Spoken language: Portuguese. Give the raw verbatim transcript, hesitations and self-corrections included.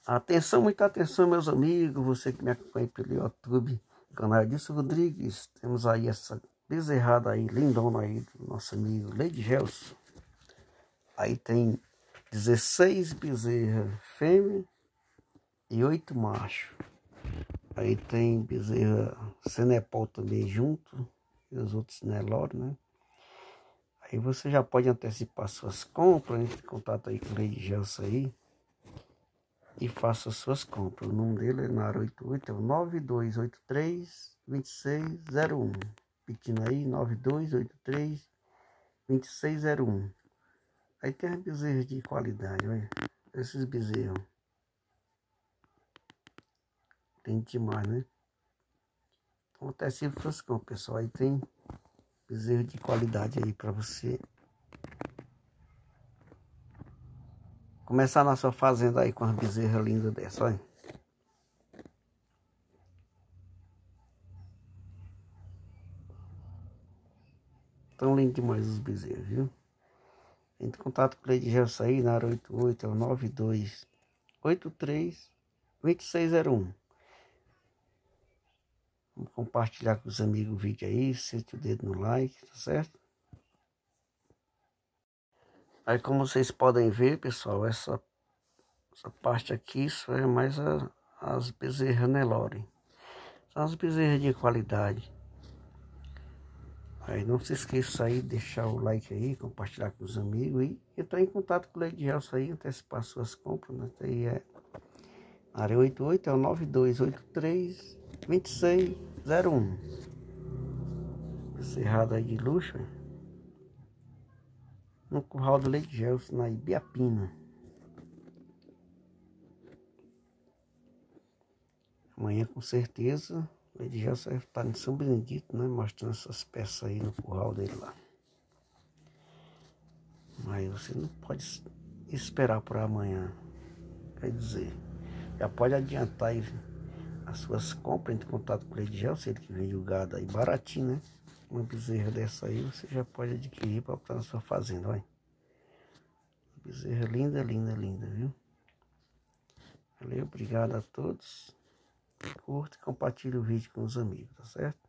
Atenção, muita atenção, meus amigos, você que me acompanha pelo YouTube, canal Edilson Rodrigues. Temos aí essa bezerrada aí, lindona aí, do nosso amigo Lady Gelson. Aí tem dezesseis bezerras fêmea e oito machos. Aí tem bezerra Senepol também junto, e os outros Nelore, né? Aí você já pode antecipar suas compras, entre em contato aí com o Lady Gelson aí. E faça suas compras. O número dele é na área oitenta e oito, é o nove dois oito três, dois seis zero um. Pedindo aí, nove dois oito três, dois seis zero um. Aí tem as bezerras de qualidade, olha. Esses bezerros. Tem demais, né? Então antecipe suas compras, pessoal. Aí tem bezerro de qualidade aí para você começar na sua fazenda aí com as bezerras lindas dessa, olha. Tão lindo demais os bezerros, viu? Entre em contato com o Lady Gelson aí na área oitenta e oito, é o nove dois oito três, dois seis zero um. Vamos compartilhar com os amigos o vídeo aí, sente o dedo no like, tá certo? Aí como vocês podem ver, pessoal, essa, essa parte aqui, isso é mais a, as bezerras Nelore. São as bezerras de qualidade. Aí não se esqueça aí de deixar o like aí, compartilhar com os amigos e entrar em contato com o Lady Gelson aí, antecipar suas compras, né? Aí é área oitenta e oito, é o nove dois oito três, dois seis zero um. Cerrado aí de luxo, hein? No curral do Lady Gelson, na Ibiapina. Amanhã, com certeza, o Lady Gelson vai estar em São Benedito, né? Mostrando essas peças aí no curral dele lá. Mas você não pode esperar para amanhã. Quer dizer, já pode adiantar aí as suas compras, entre em contato com o Lady Gelson, ele que vende o gado aí baratinho, né? Uma bezerra dessa aí você já pode adquirir para botar na sua fazenda, olha. Bezerra linda, linda, linda, viu? Valeu, obrigado a todos. Curta e compartilhe o vídeo com os amigos, tá certo?